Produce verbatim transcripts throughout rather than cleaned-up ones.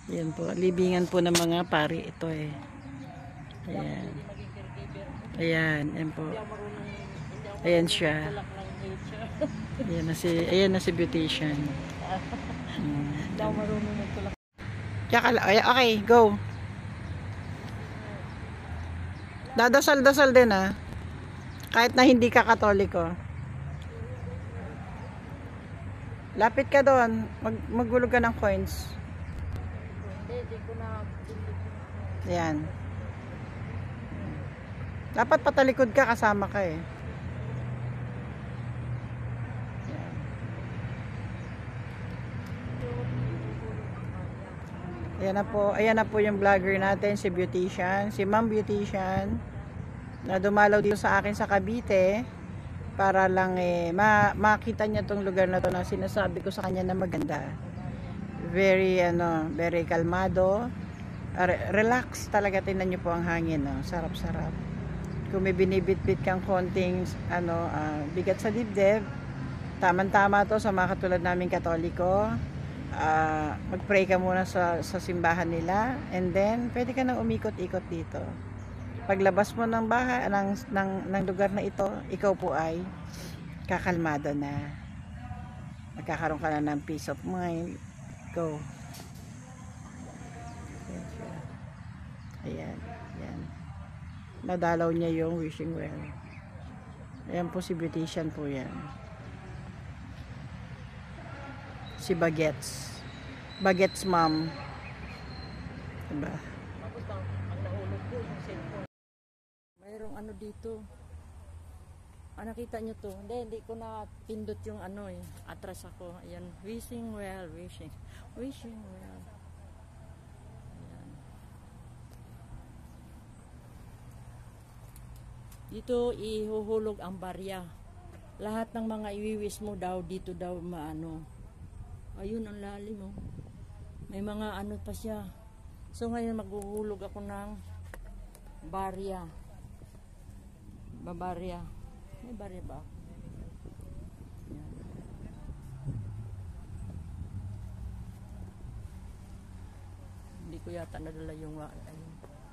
Ayan po, libingan po ng mga pari ito eh. Ayan. Ayan, ayan po. Ayan siya. Ayan na si, ayan na si beautician. Hmm. Daw marunong magtulak. Okay, go. Dadasal-dasal din ah. Kahit na hindi ka Katoliko. Lapit ka doon. Mag maghulog ka ng coins. Hindi ko na. Ayan. Dapat patalikod ka, kasama ka eh. Ayan na po, ayan na po yung vlogger natin, si Beautician, si Ma'am Beautician, na dumalaw dito sa akin sa Cavite para lang eh ma makita niya tong lugar na to na sinasabi ko sa kanya na maganda. Very ano, very kalmado. Re relax talaga, tingnan niyo po ang hangin, no? Sarap-sarap. Kung may binibitbit kang konting ano, uh, bigat sa dibdib, tamang-tama to sa mga katulad naming Katoliko. Uh, mag-pray ka muna sa, sa simbahan nila, and then pwede ka nang umikot-ikot dito. Paglabas mo ng bahay ng, ng, ng lugar na ito, ikaw po ay kakalmado na, magkakaroon ka na ng peace of mind. Go. Ayan, ayan. Nadalaw niya yung wishing well. Ayan po si Beautician po yan. Si Bagets. Bagets mom. Diba? Mayroong ano dito. Ah, nakita nyo to? Hindi, hindi ko na pindot yung ano eh. Atras ako. Ayan. Wishing well, wishing. Wishing well. Ayan. Dito ihuhulog ang barya. Lahat ng mga iwiwis mo daw dito daw maano. Ayun ang lalim oh. May mga ano pa siya. So ngayon maghuhulog ako ng barya. Babarya. May barya ba? Yan. Hindi ko yata nadala yung ayun.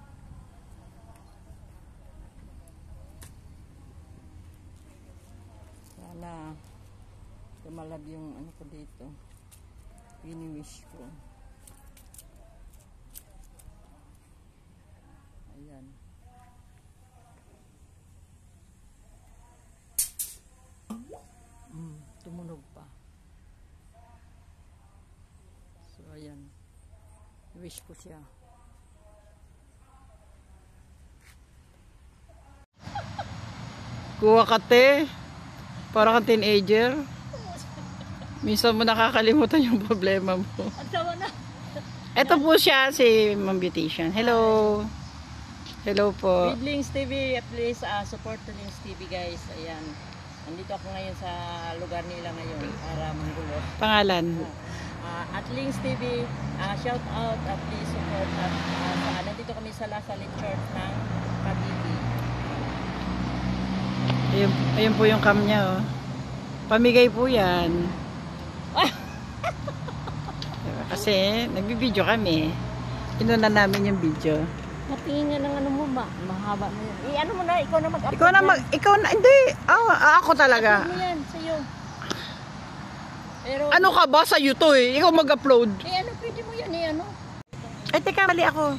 Sana tumalab yung ano ko dito. Wini-wish ko. Ayan. Mm, tumunog pa. So, ayan. Wish ko siya. Kuha ka te. Para kang teenager. Minsan mo nakakalimutan yung problema mo. Antawa na. Ito po siya, si Ma'am Beautician. Hello. Hello po. With Links T V, please uh, support to Links T V guys. Ayan. Nandito ako ngayon sa lugar nila ngayon para manggulo. Pangalan? Uh, at Links T V, uh, shout out at uh, please support. At uh, sa, nandito kami sa La Salle Church ng Cavite. Ayun, ayun po yung cam niya, oh. Pamigay po yan. Diba? Kasi nagbibideo kami. Inuna namin yung video. Natingin nga ng ano mo ba? Mahaba na yan. Eh, ano mo na, ikaw na mag-upload. Ikaw na mag, ikaw na, hindi. Oh, ako talaga. Ano yan, sa'yo. Pero, Ano ka ba? Sa'yo to eh. Ikaw mag-upload. eh, ano, pwede mo yan eh, ano? Ay, teka, mali ako.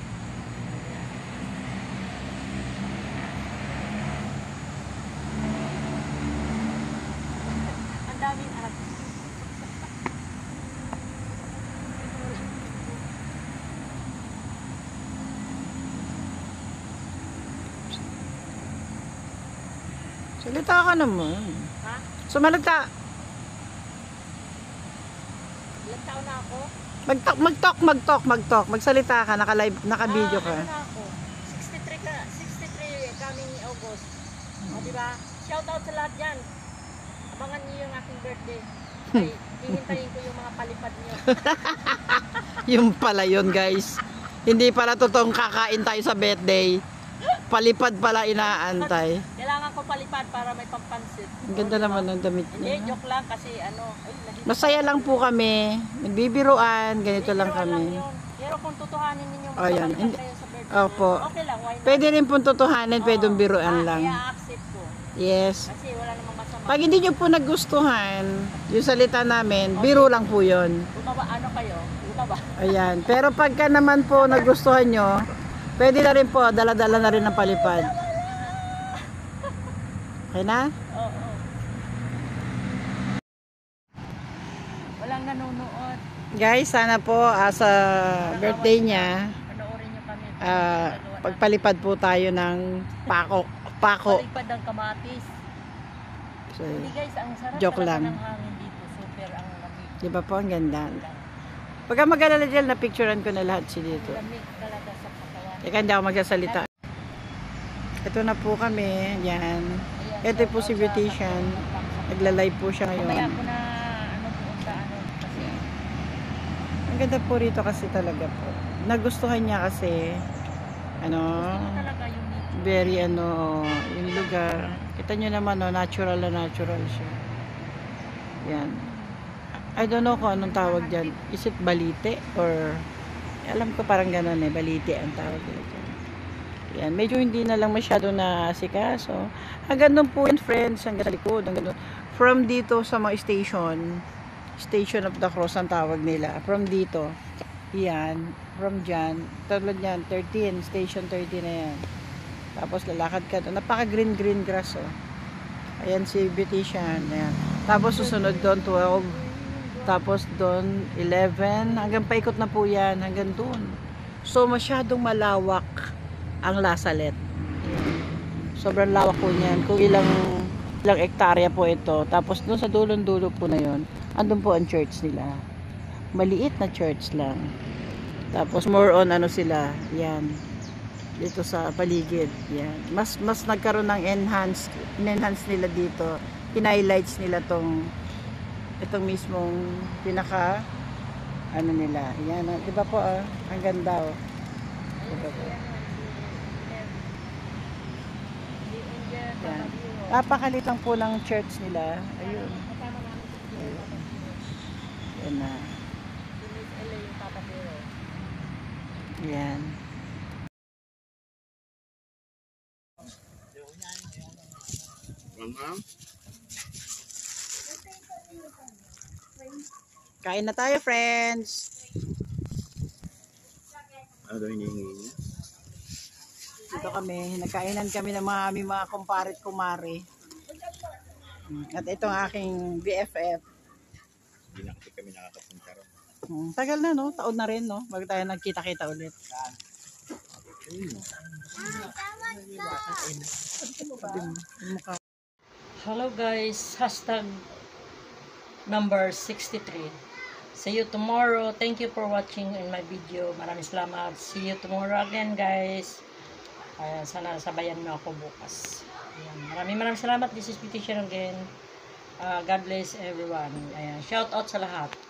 Ang daming anak. Salita ka naman. Ha? Sumalita. Ilang taon na ako? Mag-talk, mag-talk, mag-talk, mag-talk. Magsalita ka, naka-live, naka-video ka. Ah, ano na ako? sixty-three ka, sixty-three coming August. O, diba? Shout out sa lahat yan. Abangan niyo yung aking birthday. Ay, hihintayin ko yung mga palipad niyo. Yung pala yun, guys. Hindi pala totoong kakain tayo sa birthday. palipad pala inaantay. Kailangan ko palipad para may pampansit. Ang ganda naman ng damit Hindi, niya. joke lang kasi ano. Ay, nahihirapan. Masaya lang po kami. Nagbibiruan. Ganito lang Biro kami. yun. Pero kung tutuhanin ninyo, Oh, yan. magpapalitan Hindi- kayo sa birthday. Opo. Okay lang, why not? Pwede rin pong tutuhanin, pwedeng Oo. biruan Ah, lang. i-accept ko. Yes. Kasi wala namang masama. Pag hindi nyo po nagustuhan, yung salita namin, biro lang po yun. Bumaba, ano kayo? Bumaba. Ayan. Pero pagka naman po nagustuhan nyo, pwede na rin po, dala-dala na rin ng palipad. Okay na? Oo. oo. Walang nanonood. Guys, sana po ah, sa birthday niya, Panoorin nyo kami. ah, pagpalipad po tayo ng pako. Pako. Palipad ng kamatis. So, Hindi guys, ang sarap Joke talaga lang. ng hangin dito. Super ang lamig. di ba po, ang ganda. Pagka mag-alala dyan, na-picturean ko na lahat si dito. Lamig talaga sa katawan. Teka, hindi ako magsasalita. Ito na po kami. Yan. Ito po si Beautician. Nagla-live po siya Mamaya ngayon. ko na ano pumunta ano kasi Ang ganda po rito kasi talaga po. Nagustuhan niya kasi ano, ano talaga yung need. very ano, yung lugar. Kita nyo naman, no, natural na natural siya. Yan. I don't know kung anong tawag dyan. Is it balite? Or, alam ko parang ganun eh, balite ang tawag dyan. Yan, medyo hindi na lang masyado na asikaso. Hanggang doon po yan, friends, hanggang sa likod. Hanggang doon. From dito sa mga station, Station of the Cross ang tawag nila. From dito, yan, from dyan, tulad yan, thirteen, station thirteen na yan. Tapos lalakad ka doon. Napaka green green grass oh. Ayan si Beautician. Ayan. Tapos susunod doon twelve. Tapos doon eleven. Hanggang paikot na po yan. Hanggang doon. So masyadong malawak ang Lasalet. Ayan. Sobrang lawak po niyan. Kung ilang ilang ektarya po ito. Tapos doon sa dulong-dulo po na yon, andun po ang church nila. Maliit na church lang. Tapos more on ano sila. Yan. Dito sa paligid. Yan. Mas mas nagkaroon ng enhance, enhance nila dito. Hinighlights nila tong itong mismong pinaka ano nila. Yan. ah. Di ba po ah? Ang ganda oh. Diba po? Yan. Napakalit lang po ng church nila. Ayun. Ayun. Yan na. Yan. Kain na tayo, friends. Ano daw hinihingi niya? Dito kami, nagkainan kami ng mga aming mga kumparet kumare. At itong aking B F F. Hindi na kasi kami nakakapunta ron. Hmm, tagal na no, taon na rin no, bago tayo nagkita-kita ulit. Hello guys, hashtag number sixty-three. See you tomorrow. Thank you for watching in my video. Maraming salamat. See you tomorrow again guys. Ayan, sana sabayan mo ako bukas. Ayan, maraming maraming salamat. This is Beautician again. Uh, God bless everyone. Ayan, shout out sa lahat.